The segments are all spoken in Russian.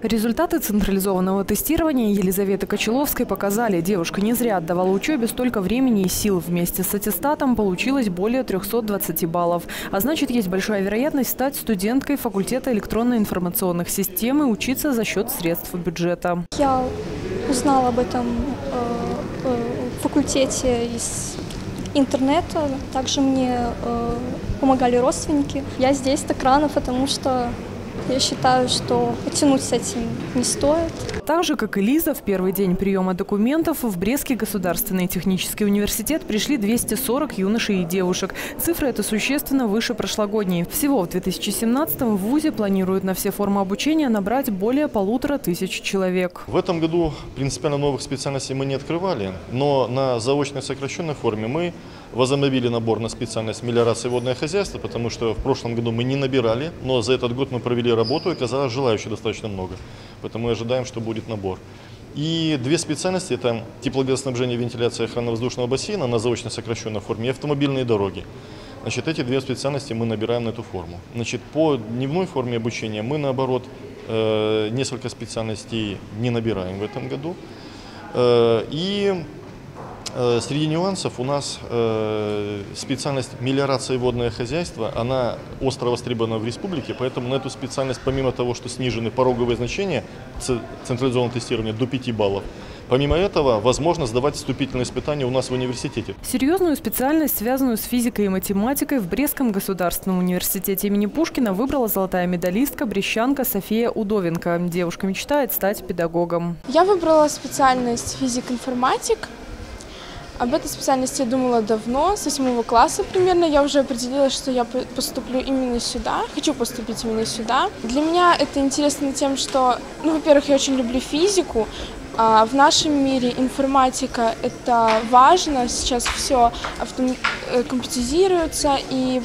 Результаты централизованного тестирования Елизаветы Кочеловской показали, девушка не зря отдавала учебе столько времени и сил. Вместе с аттестатом получилось более 320 баллов. А значит, есть большая вероятность стать студенткой факультета электронно-информационных систем и учиться за счет средств бюджета. Я узнала об этом факультете из интернета. Также мне помогали родственники. Я здесь так рано, потому что я считаю, что тянуть с этим не стоит. Так же, как и Лиза, в первый день приема документов в Брестский государственный технический университет пришли 240 юношей и девушек. Цифра эта существенно выше прошлогодней. Всего в 2017-м в ВУЗе планируют на все формы обучения набрать более 1500 человек. В этом году принципиально новых специальностей мы не открывали, но на заочной сокращенной форме мы возобновили набор на специальность мелиорация и водное хозяйство, потому что в прошлом году мы не набирали, но за этот год мы провели работу и оказалось желающих достаточно много. Поэтому мы ожидаем, что будет набор. И две специальности – это теплогазоснабжение, вентиляция, охрана воздушного бассейна на заочно сокращенной форме и автомобильные дороги. Значит, эти две специальности мы набираем на эту форму. Значит, по дневной форме обучения мы, наоборот, несколько специальностей не набираем в этом году. Среди нюансов у нас специальность мелиорация и водное хозяйство, она остро востребована в республике, поэтому на эту специальность, помимо того, что снижены пороговые значения централизованного тестирования до 5 баллов, помимо этого, возможно сдавать вступительные испытания у нас в университете. Серьезную специальность, связанную с физикой и математикой, в Брестском государственном университете имени Пушкина выбрала золотая медалистка брестчанка София Удовенко. Девушка мечтает стать педагогом. Я выбрала специальность физик-информатик. Об этой специальности я думала давно, с 8 класса примерно. Я уже определилась, что я поступлю именно сюда, хочу поступить именно сюда. Для меня это интересно тем, что, во-первых, я очень люблю физику. А в нашем мире информатика – это важно, сейчас все компьютеризируется, и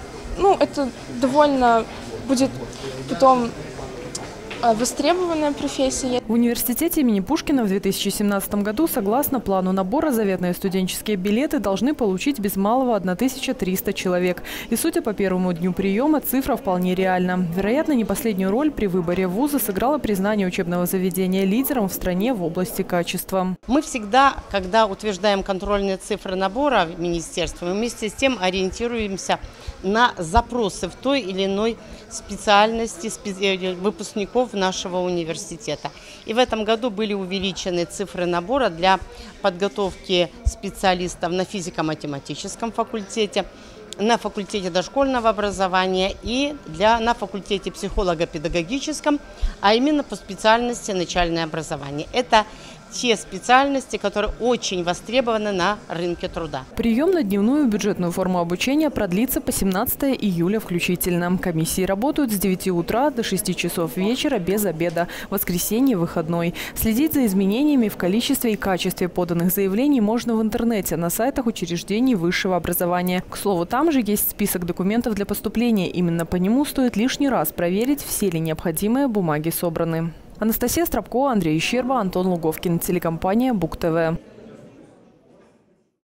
это довольно будет потом востребованная профессия. В университете имени Пушкина в 2017 году, согласно плану набора, заветные студенческие билеты должны получить без малого 1300 человек. И судя по первому дню приема, цифра вполне реальна. Вероятно, не последнюю роль при выборе вуза сыграло признание учебного заведения лидером в стране в области качества. Мы всегда, когда утверждаем контрольные цифры набора в министерстве, мы вместе с тем ориентируемся на запросы в той или иной специальности выпускников нашего университета. И в этом году были увеличены цифры набора для подготовки специалистов на физико-математическом факультете, на факультете дошкольного образования и на факультете психолого-педагогическом, а именно по специальности начальное образование. Это те специальности, которые очень востребованы на рынке труда. Прием на дневную бюджетную форму обучения продлится по 17 июля включительно. Комиссии работают с 9 утра до 6 часов вечера без обеда. Воскресенье – выходной. Следить за изменениями в количестве и качестве поданных заявлений можно в интернете, на сайтах учреждений высшего образования. К слову, там же есть список документов для поступления. Именно по нему стоит лишний раз проверить, все ли необходимые бумаги собраны. Анастасия Стропко, Андрей Щерба, Антон Луговкин. Телекомпания БуК ТВ.